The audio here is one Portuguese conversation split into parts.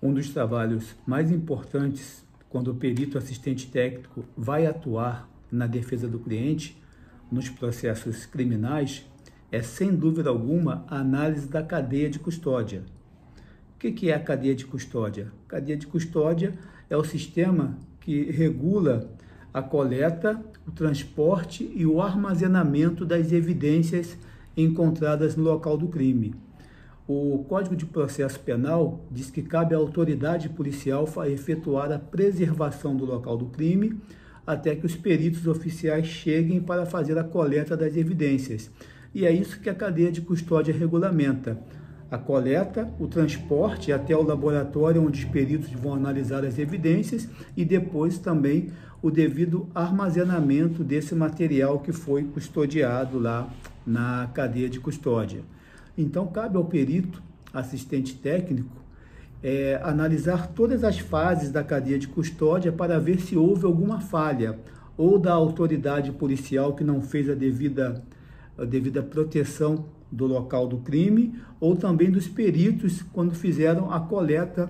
Um dos trabalhos mais importantes quando o perito assistente técnico vai atuar na defesa do cliente nos processos criminais é, sem dúvida alguma, a análise da cadeia de custódia. O que é a cadeia de custódia? A cadeia de custódia é o sistema que regula a coleta, o transporte e o armazenamento das evidências encontradas no local do crime. O Código de Processo Penal diz que cabe à autoridade policial efetuar a preservação do local do crime até que os peritos oficiais cheguem para fazer a coleta das evidências. E é isso que a cadeia de custódia regulamenta: a coleta, o transporte até o laboratório onde os peritos vão analisar as evidências e depois também o devido armazenamento desse material que foi custodiado lá na cadeia de custódia. Então, cabe ao perito assistente técnico analisar todas as fases da cadeia de custódia para ver se houve alguma falha, ou da autoridade policial que não fez a devida proteção do local do crime, ou também dos peritos quando fizeram a coleta,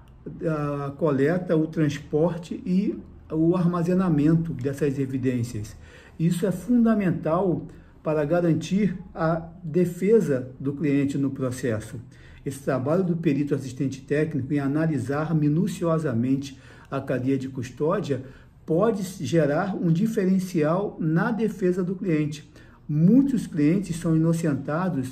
o transporte e o armazenamento dessas evidências. Isso é fundamental para garantir a defesa do cliente no processo. Esse trabalho do perito assistente técnico em analisar minuciosamente a cadeia de custódia pode gerar um diferencial na defesa do cliente. Muitos clientes são inocentados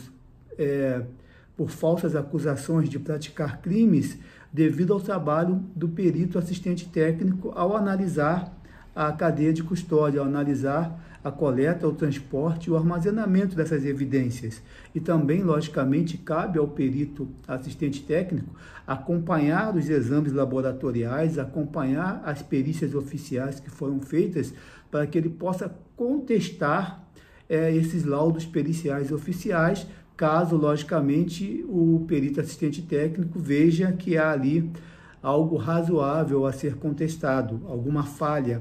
por falsas acusações de praticar crimes devido ao trabalho do perito assistente técnico ao analisar a cadeia de custódia, ao analisar a coleta, o transporte e o armazenamento dessas evidências. E também, logicamente, cabe ao perito assistente técnico acompanhar os exames laboratoriais, acompanhar as perícias oficiais que foram feitas para que ele possa contestar esses laudos periciais oficiais, caso, logicamente, o perito assistente técnico veja que há ali algo razoável a ser contestado, alguma falha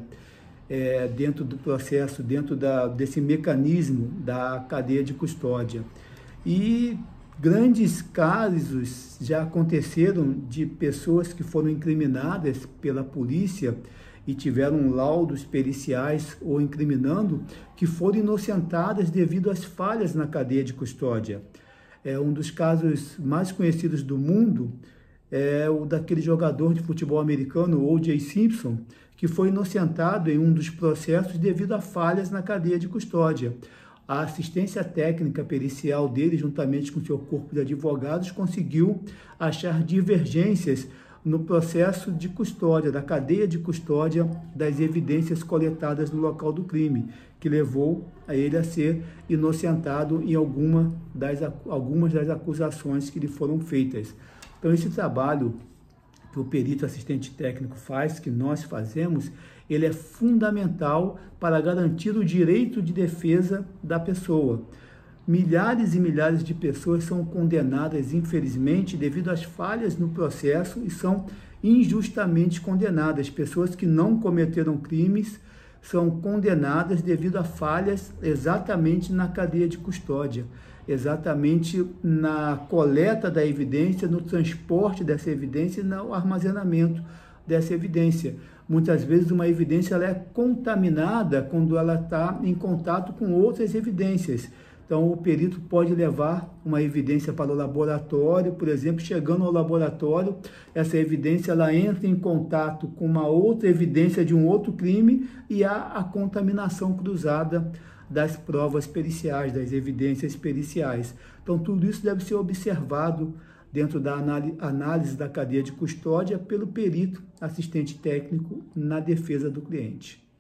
dentro do processo, dentro desse mecanismo da cadeia de custódia. E grandes casos já aconteceram de pessoas que foram incriminadas pela polícia e tiveram laudos periciais ou incriminando, que foram inocentadas devido às falhas na cadeia de custódia. Um dos casos mais conhecidos do mundo é o daquele jogador de futebol americano, O.J. Simpson, que foi inocentado em um dos processos devido a falhas na cadeia de custódia. A assistência técnica pericial dele, juntamente com seu corpo de advogados, conseguiu achar divergências no processo de custódia, da cadeia de custódia das evidências coletadas no local do crime, que levou a ele a ser inocentado em algumas das acusações que lhe foram feitas. Então, esse trabalho que o perito assistente técnico faz, que nós fazemos, ele é fundamental para garantir o direito de defesa da pessoa. Milhares e milhares de pessoas são condenadas, infelizmente, devido às falhas no processo e são injustamente condenadas. Pessoas que não cometeram crimes são condenadas devido a falhas exatamente na cadeia de custódia, exatamente na coleta da evidência, no transporte dessa evidência e no armazenamento dessa evidência. Muitas vezes uma evidência ela é contaminada quando ela está em contato com outras evidências. Então, o perito pode levar uma evidência para o laboratório, por exemplo, chegando ao laboratório, essa evidência ela entra em contato com uma outra evidência de um outro crime e há a contaminação cruzada das provas periciais, das evidências periciais. Então, tudo isso deve ser observado dentro da análise da cadeia de custódia pelo perito assistente técnico na defesa do cliente.